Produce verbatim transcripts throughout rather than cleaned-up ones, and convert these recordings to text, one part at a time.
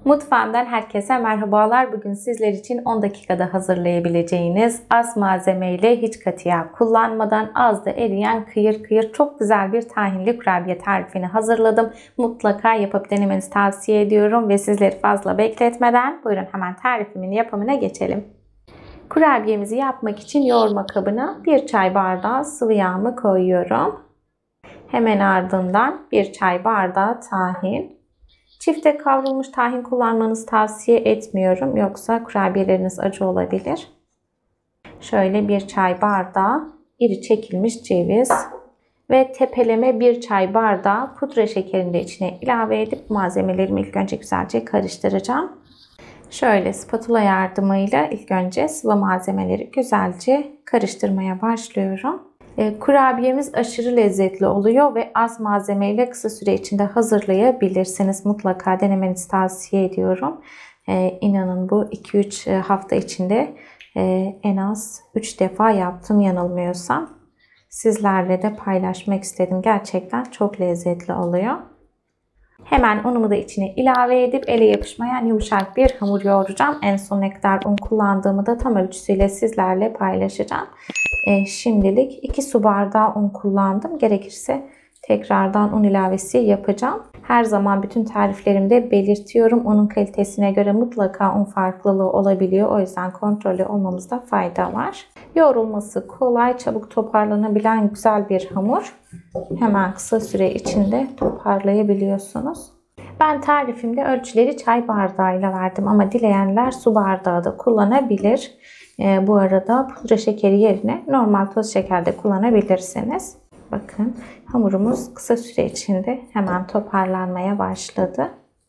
Mutfağımdan herkese merhabalar. Bugün sizler için on dakikada hazırlayabileceğiniz az malzemeyle hiç katı yağ kullanmadan az da eriyen kıyır kıyır çok güzel bir tahinli kurabiye tarifini hazırladım. Mutlaka yapıp denemenizi tavsiye ediyorum ve sizleri fazla bekletmeden buyurun hemen tarifimin yapımına geçelim. Kurabiyemizi yapmak için yoğurma kabına bir çay bardağı sıvı yağımı koyuyorum. Hemen ardından bir çay bardağı tahin. Çifte kavrulmuş tahin kullanmanızı tavsiye etmiyorum. Yoksa kurabiyeleriniz acı olabilir. Şöyle bir çay bardağı iri çekilmiş ceviz ve tepeleme bir çay bardağı pudra şekerini de içine ilave edip malzemelerimi ilk önce güzelce karıştıracağım. Şöyle spatula yardımıyla ilk önce sıvı malzemeleri güzelce karıştırmaya başlıyorum. E, kurabiyemiz aşırı lezzetli oluyor ve az malzemeyle kısa süre içinde hazırlayabilirsiniz. Mutlaka denemenizi tavsiye ediyorum. E, inanın bu iki üç hafta içinde e, en az üç defa yaptım yanılmıyorsam. Sizlerle de paylaşmak istedim. Gerçekten çok lezzetli oluyor. Hemen unumu da içine ilave edip ele yapışmayan yumuşak bir hamur yoğuracağım. En son ne kadar un kullandığımı da tam ölçüsüyle sizlerle paylaşacağım. E, şimdilik iki su bardağı un kullandım. Gerekirse tekrardan un ilavesi yapacağım. Her zaman bütün tariflerimde belirtiyorum. Unun kalitesine göre mutlaka un farklılığı olabiliyor. O yüzden kontrollü olmamızda fayda var. Yoğrulması kolay, çabuk toparlanabilen güzel bir hamur. Hemen kısa süre içinde toparlayabiliyorsunuz. Ben tarifimde ölçüleri çay bardağıyla verdim ama dileyenler su bardağı da kullanabilir. Ee, bu arada pudra şekeri yerine normal toz şeker de kullanabilirsiniz. Bakın hamurumuz kısa süre içinde hemen toparlanmaya başladı.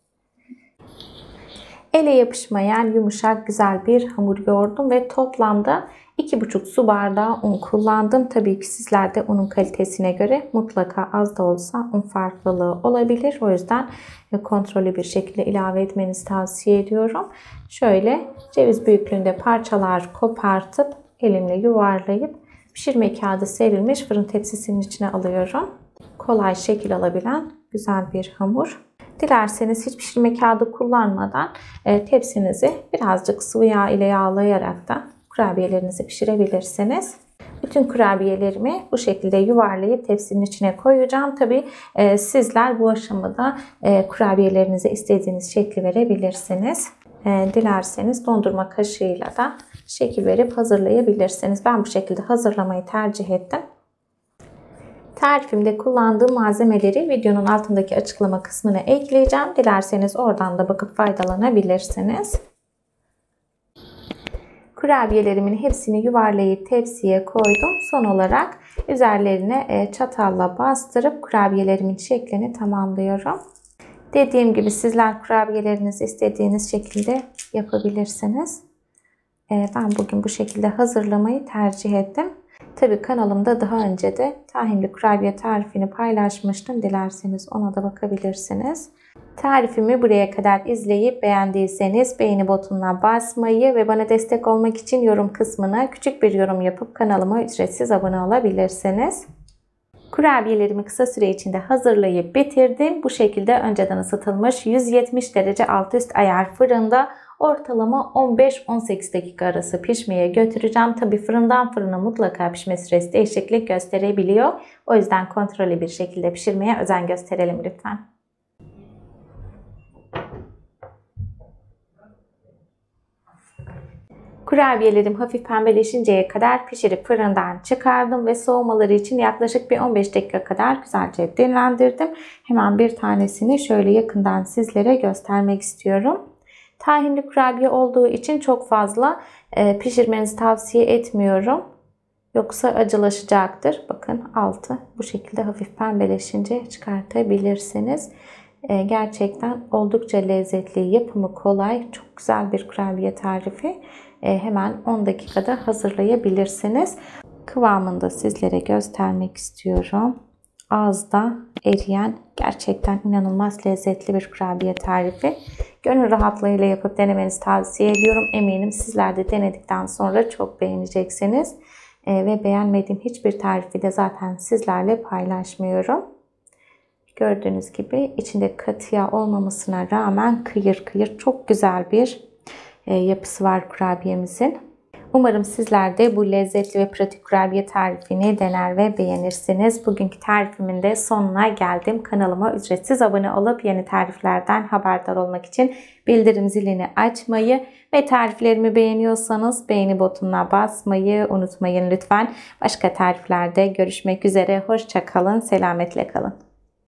Ele yapışmayan yumuşak güzel bir hamur yoğurdum ve toplamda iki buçuk su bardağı un kullandım. Tabii ki sizler de unun kalitesine göre mutlaka az da olsa un farklılığı olabilir. O yüzden kontrollü bir şekilde ilave etmenizi tavsiye ediyorum. Şöyle ceviz büyüklüğünde parçalar kopartıp elimle yuvarlayıp pişirme kağıdı serilmiş fırın tepsisinin içine alıyorum. Kolay şekil alabilen güzel bir hamur. Dilerseniz hiç pişirme kağıdı kullanmadan e, tepsinizi birazcık sıvı yağ ile yağlayarak da kurabiyelerinizi pişirebilirsiniz. Bütün kurabiyelerimi bu şekilde yuvarlayıp tepsinin içine koyacağım. Tabi e, sizler bu aşamada e, kurabiyelerinize istediğiniz şekli verebilirsiniz. E, dilerseniz dondurma kaşığıyla da şekil verip hazırlayabilirsiniz. Ben bu şekilde hazırlamayı tercih ettim. Tarifimde kullandığım malzemeleri videonun altındaki açıklama kısmına ekleyeceğim. Dilerseniz oradan da bakıp faydalanabilirsiniz. Kurabiyelerimin hepsini yuvarlayıp tepsiye koydum. Son olarak üzerlerine çatalla bastırıp kurabiyelerimin şeklini tamamlıyorum. Dediğim gibi sizler kurabiyelerinizi istediğiniz şekilde yapabilirsiniz. Ben bugün bu şekilde hazırlamayı tercih ettim. Tabii kanalımda daha önce de tahinli kurabiye tarifini paylaşmıştım. Dilerseniz ona da bakabilirsiniz. Tarifimi buraya kadar izleyip beğendiyseniz beğeni butonuna basmayı ve bana destek olmak için yorum kısmına küçük bir yorum yapıp kanalıma ücretsiz abone olabilirsiniz. Kurabiyelerimi kısa süre içinde hazırlayıp bitirdim. Bu şekilde önceden ısıtılmış yüz yetmiş derece alt üst ayar fırında ortalama on beş on sekiz dakika arası pişmeye götüreceğim. Tabi fırından fırına mutlaka pişme süresi değişiklik gösterebiliyor. O yüzden kontrollü bir şekilde pişirmeye özen gösterelim lütfen. Kurabiyelerim hafif pembeleşinceye kadar pişirip fırından çıkardım ve soğumaları için yaklaşık bir on beş dakika kadar güzelce dinlendirdim. Hemen bir tanesini şöyle yakından sizlere göstermek istiyorum. Tahinli kurabiye olduğu için çok fazla pişirmenizi tavsiye etmiyorum. Yoksa acılaşacaktır. Bakın altı bu şekilde hafif pembeleşince çıkartabilirsiniz. Gerçekten oldukça lezzetli, yapımı kolay, çok güzel bir kurabiye tarifi. Hemen on dakikada hazırlayabilirsiniz. Kıvamını da sizlere göstermek istiyorum. Ağızda eriyen gerçekten inanılmaz lezzetli bir kurabiye tarifi. Gönül rahatlığıyla yapıp denemenizi tavsiye ediyorum. Eminim sizler de denedikten sonra çok beğeneceksiniz. Ve beğenmediğim hiçbir tarifi de zaten sizlerle paylaşmıyorum. Gördüğünüz gibi içinde katı yağ olmamasına rağmen kıyır kıyır çok güzel bir yapısı var kurabiyemizin. Umarım sizler de bu lezzetli ve pratik kurabiye tarifini dener ve beğenirsiniz. Bugünkü tarifimin de sonuna geldim. Kanalıma ücretsiz abone olup yeni tariflerden haberdar olmak için bildirim zilini açmayı ve tariflerimi beğeniyorsanız beğeni butonuna basmayı unutmayın lütfen. Başka tariflerde görüşmek üzere. Hoşça kalın, selametle kalın.